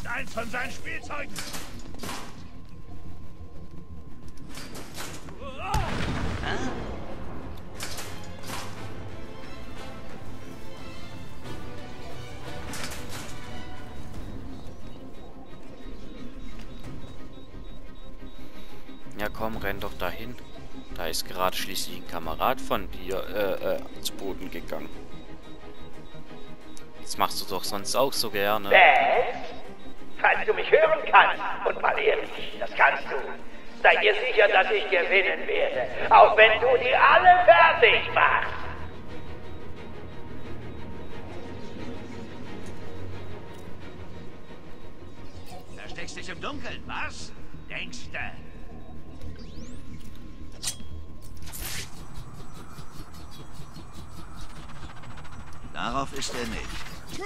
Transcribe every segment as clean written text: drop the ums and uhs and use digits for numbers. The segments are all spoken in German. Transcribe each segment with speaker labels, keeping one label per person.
Speaker 1: ist eins von seinen Spielzeugen.
Speaker 2: Ja komm, renn doch dahin. Da ist gerade schließlich ein Kamerad von dir zu Boden gegangen. Das machst du doch sonst auch so gerne.
Speaker 3: Beth, falls du mich hören kannst, und mal ehrlich, das kannst du, sei dir sicher, dass ich gewinnen werde, auch wenn du die alle fertig machst.
Speaker 1: Versteckst dich im Dunkeln, was? Denkst du? Darauf ist er nicht.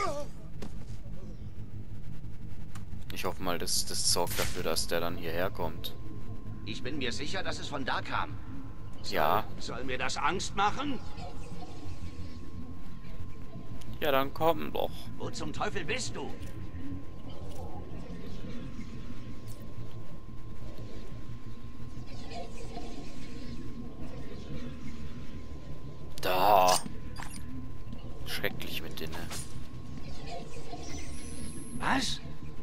Speaker 2: Ich hoffe mal, das sorgt dafür, dass der dann hierher kommt.
Speaker 1: Ich bin mir sicher, dass es von da kam.
Speaker 2: Ja.
Speaker 1: Soll mir das Angst machen?
Speaker 2: Ja, dann komm doch.
Speaker 1: Wo zum Teufel bist du?
Speaker 2: Da. Schrecklich mit denen.
Speaker 1: Was?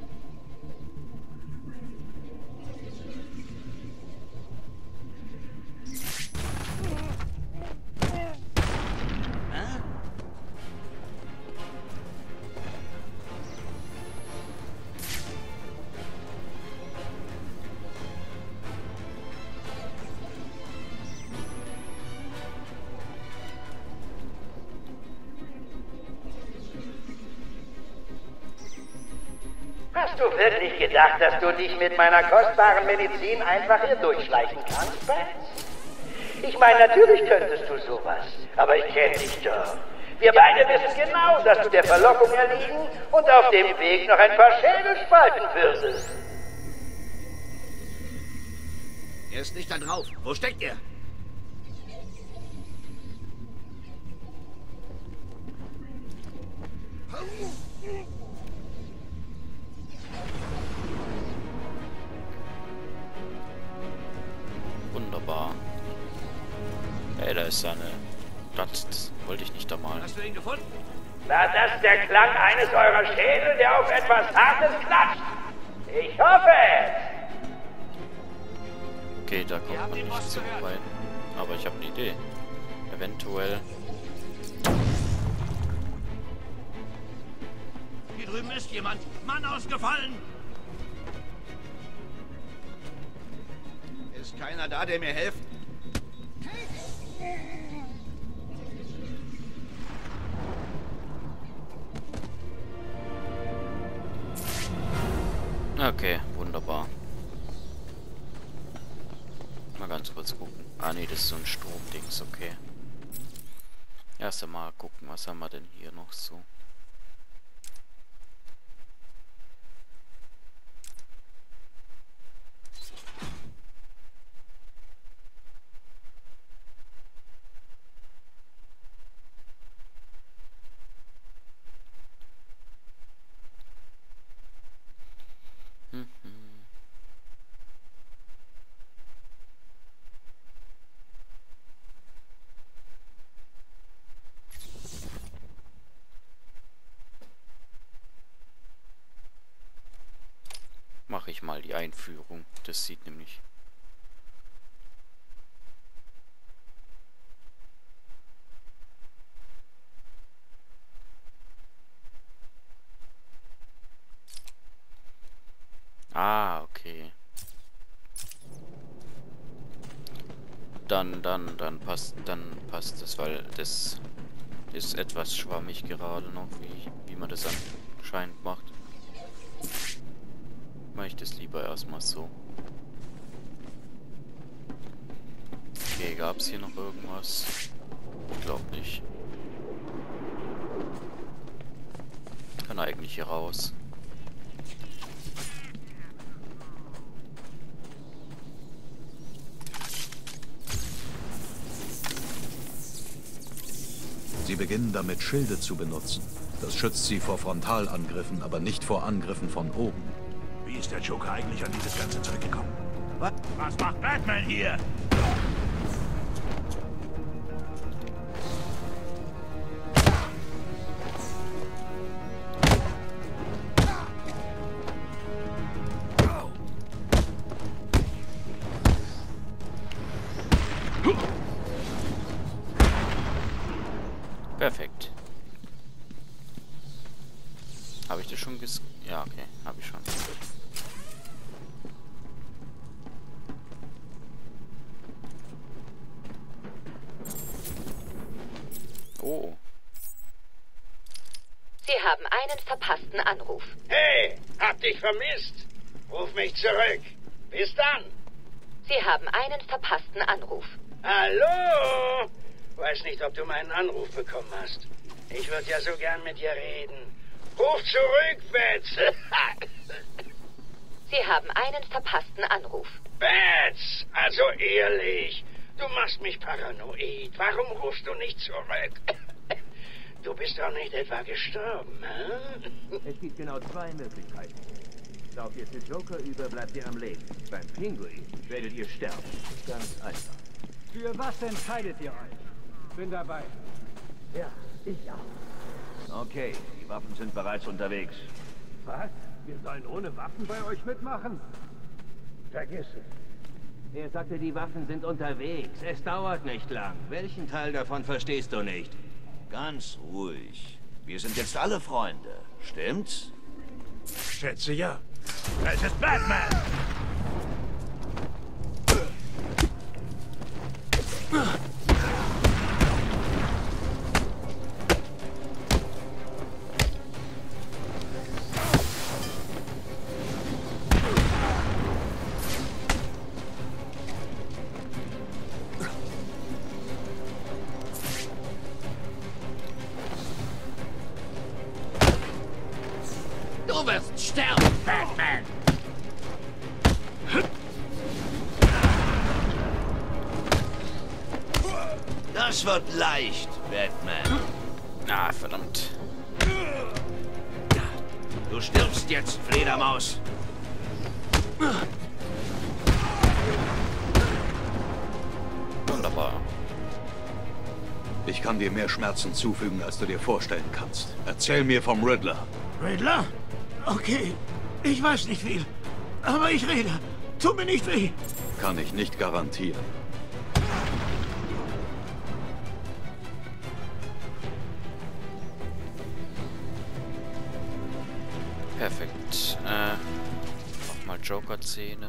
Speaker 3: Hast du wirklich gedacht, dass du dich mit meiner kostbaren Medizin einfach hier durchschleichen kannst, Beth? Ich meine, natürlich könntest du sowas, aber ich kenne dich doch. Wir beide wissen genau, dass du der Verlockung erliegen und auf dem Weg noch ein paar Schädel spalten würdest.
Speaker 1: Er ist nicht da drauf. Wo steckt er?
Speaker 2: Wunderbar. Ey, da ist eine. Das wollte ich nicht da mal.
Speaker 1: Hast du ihn gefunden?
Speaker 3: War das der Klang eines eurer Schädel, der auf etwas Hartes klatscht? Ich hoffe es!
Speaker 2: Okay, da kommt man nicht so weit. Aber ich habe eine Idee. Eventuell.
Speaker 1: Hier drüben ist jemand. Mann ausgefallen. Ist keiner da, der mir hilft?
Speaker 2: Okay, wunderbar. Mal ganz kurz gucken. Ah nee, das ist so ein Stromdings, okay. Erst einmal gucken, was haben wir denn hier noch so. Mache ich mal die Einführung. Das sieht nämlich... Ah, okay. Dann passt das, weil das ist etwas schwammig gerade noch, wie man das anscheinend macht. Mache ich das lieber erstmal so. Okay, gab es hier noch irgendwas? Ich glaube nicht. Kann eigentlich hier raus.
Speaker 4: Sie beginnen damit, Schilde zu benutzen. Das schützt sie vor Frontalangriffen, aber nicht vor Angriffen von oben.
Speaker 5: Wie ist der Joker eigentlich an dieses ganze Zeug gekommen? Was macht Batman hier?
Speaker 2: Perfekt. Habe ich das schon Ja, okay, habe ich schon. Oh.
Speaker 6: Sie haben einen verpassten Anruf.
Speaker 3: Hey, hab dich vermisst. Ruf mich zurück. Bis dann.
Speaker 6: Sie haben einen verpassten Anruf.
Speaker 3: Hallo? Weiß nicht, ob du meinen Anruf bekommen hast. Ich würde ja so gern mit dir reden. Ruf zurück, Bats.
Speaker 6: Sie haben einen verpassten Anruf.
Speaker 3: Bats, also ehrlich. Du machst mich paranoid. Warum rufst du nicht zurück? Du bist doch nicht etwa gestorben, hä?
Speaker 7: Es gibt genau zwei Möglichkeiten. Lauft ihr zu Joker über, bleibt ihr am Leben. Beim Pinguin werdet ihr sterben. Ganz einfach.
Speaker 8: Für was entscheidet ihr euch? Bin dabei.
Speaker 7: Ja, ich auch. Okay, die Waffen sind bereits unterwegs.
Speaker 8: Was? Wir sollen ohne Waffen bei euch mitmachen?
Speaker 7: Vergiss es. Er sagte, die Waffen sind unterwegs. Es dauert nicht lang. Welchen Teil davon verstehst du nicht?
Speaker 9: Ganz ruhig. Wir sind jetzt alle Freunde. Stimmt's?
Speaker 5: Schätze ja. Es ist Batman!
Speaker 1: Du wirst sterben, Batman!
Speaker 9: Das wird leicht, Batman.
Speaker 2: Ah, verdammt.
Speaker 9: Du stirbst jetzt, Fledermaus.
Speaker 2: Wunderbar.
Speaker 4: Ich kann dir mehr Schmerzen zufügen, als du dir vorstellen kannst. Erzähl mir vom Riddler.
Speaker 5: Riddler? Okay, ich weiß nicht viel. Aber ich rede. Tu mir nicht weh.
Speaker 4: Kann ich nicht garantieren.
Speaker 2: Perfekt. Nochmal Joker-Szene.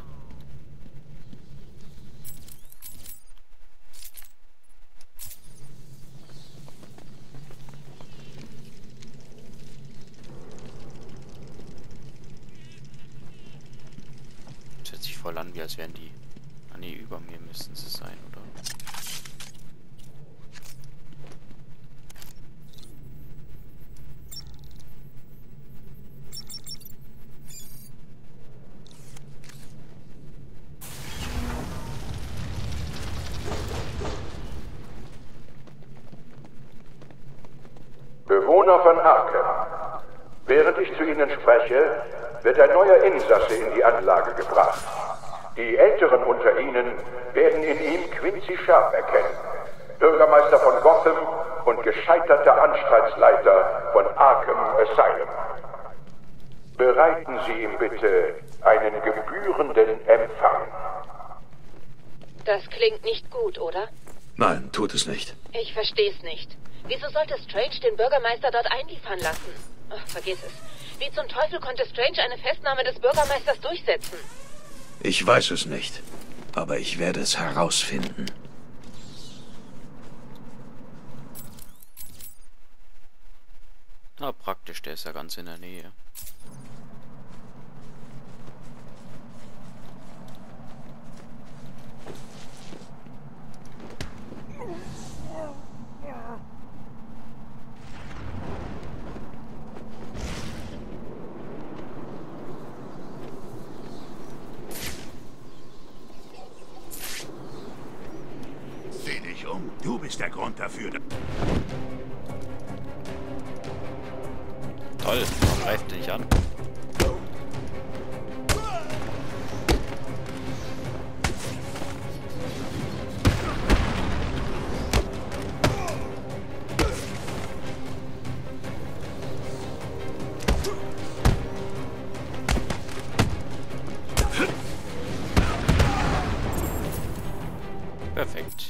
Speaker 2: Das hört sich voll an, wie als wären die... Ah nee, über mir müssten sie sein, oder?
Speaker 10: Bewohner von Arkham. Während ich zu Ihnen spreche, wird ein neuer Insasse in die Anlage gebracht. Die Älteren unter Ihnen werden in ihm Quincy Sharp erkennen, Bürgermeister von Gotham und gescheiterter Anstaltsleiter von Arkham Asylum. Bereiten Sie ihm bitte einen gebührenden Empfang.
Speaker 6: Das klingt nicht gut, oder?
Speaker 4: Nein, tut es nicht.
Speaker 6: Ich versteh's nicht. Wieso sollte Strange den Bürgermeister dort einliefern lassen? Ach, vergiss es. Wie zum Teufel konnte Strange eine Festnahme des Bürgermeisters durchsetzen?
Speaker 4: Ich weiß es nicht. Aber ich werde es herausfinden.
Speaker 2: Na, praktisch, der ist ja ganz in der Nähe.
Speaker 5: Seh dich um. Du bist der Grund dafür.
Speaker 2: Toll, warum greift er nicht an? Perfekt.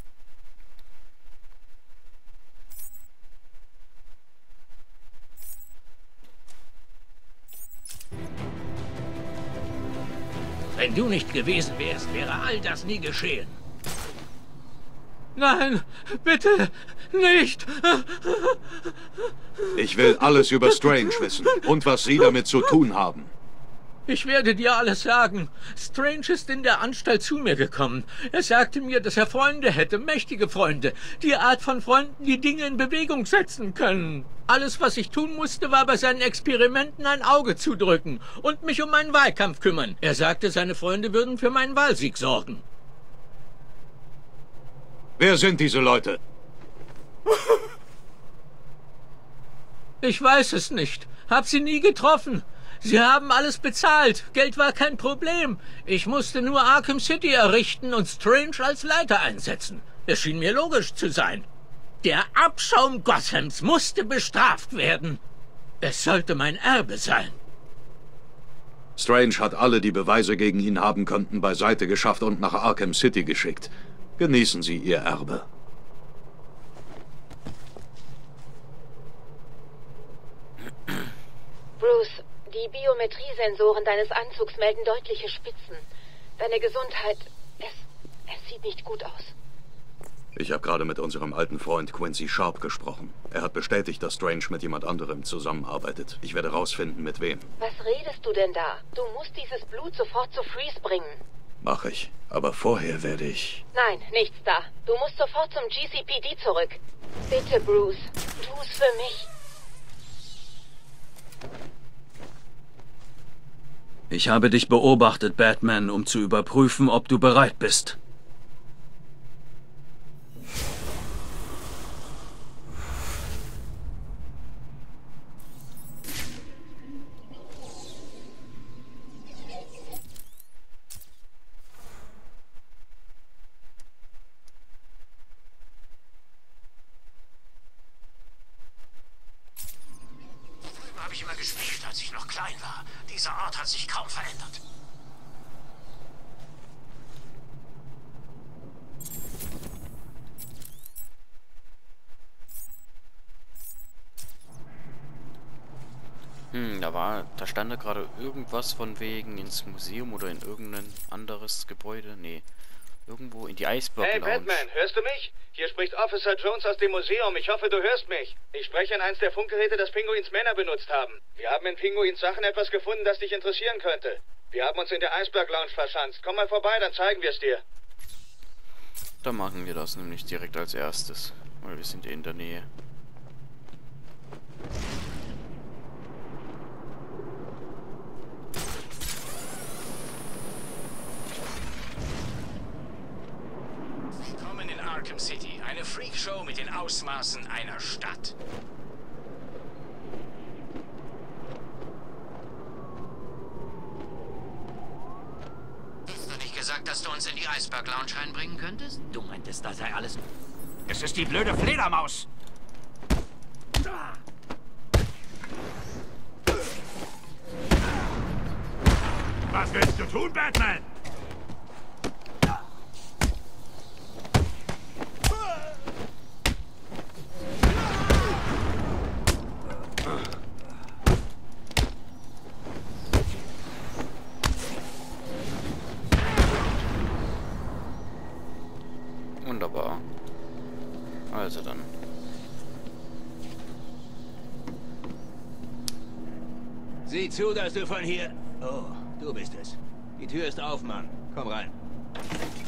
Speaker 5: Wenn du nicht gewesen wärst, wäre all das nie geschehen. Nein, bitte nicht.
Speaker 4: Ich will alles über Strange wissen und was Sie damit zu tun haben.
Speaker 5: Ich werde dir alles sagen. Strange ist in der Anstalt zu mir gekommen. Er sagte mir, dass er Freunde hätte, mächtige Freunde. Die Art von Freunden, die Dinge in Bewegung setzen können. Alles, was ich tun musste, war bei seinen Experimenten ein Auge zudrücken und mich um meinen Wahlkampf kümmern. Er sagte, seine Freunde würden für meinen Wahlsieg sorgen.
Speaker 4: Wer sind diese Leute?
Speaker 5: Ich weiß es nicht. Hab sie nie getroffen. Sie haben alles bezahlt. Geld war kein Problem. Ich musste nur Arkham City errichten und Strange als Leiter einsetzen. Es schien mir logisch zu sein. Der Abschaum Gothams musste bestraft werden. Es sollte mein Erbe sein.
Speaker 4: Strange hat alle, die Beweise gegen ihn haben könnten, beiseite geschafft und nach Arkham City geschickt. Genießen Sie Ihr Erbe.
Speaker 6: Bruce, die Biometriesensoren deines Anzugs melden deutliche Spitzen. Deine Gesundheit, es sieht nicht gut aus.
Speaker 4: Ich habe gerade mit unserem alten Freund Quincy Sharp gesprochen. Er hat bestätigt, dass Strange mit jemand anderem zusammenarbeitet. Ich werde rausfinden, mit wem.
Speaker 6: Was redest du denn da? Du musst dieses Blut sofort zu Freeze bringen.
Speaker 4: Mach ich. Aber vorher werde ich...
Speaker 6: Nein, nichts da. Du musst sofort zum GCPD zurück. Bitte, Bruce. Tu's für mich.
Speaker 11: Ich habe dich beobachtet, Batman, um zu überprüfen, ob du bereit bist.
Speaker 1: Habe ich immer gespielt, als ich noch klein war. Dieser Ort hat sich kaum verändert.
Speaker 2: Da stand da gerade irgendwas von wegen ins Museum oder in irgendein anderes Gebäude. Nee, irgendwo in die Iceberg Lounge.
Speaker 12: Hey Batman, hörst du mich? Hier spricht Officer Jones aus dem Museum. Ich hoffe, du hörst mich. Ich spreche in eins der Funkgeräte, das Pinguins Männer benutzt haben. Wir haben in Pinguins Sachen etwas gefunden, das dich interessieren könnte. Wir haben uns in der Iceberg Lounge verschanzt. Komm mal vorbei, dann zeigen wir es dir.
Speaker 2: Dann machen wir das nämlich direkt als erstes, weil wir sind in der Nähe.
Speaker 1: Willkommen in Arkham City, eine Freakshow mit den Ausmaßen einer Stadt. Hast du nicht gesagt, dass du uns in die Iceberg Lounge reinbringen könntest?
Speaker 5: Du meintest, das sei alles... Es ist die blöde Fledermaus. Was willst du tun, Batman?
Speaker 2: Wunderbar. Also dann.
Speaker 7: Sieh zu, dass du von hier... Oh, du bist es. Die Tür ist auf, Mann. Komm rein.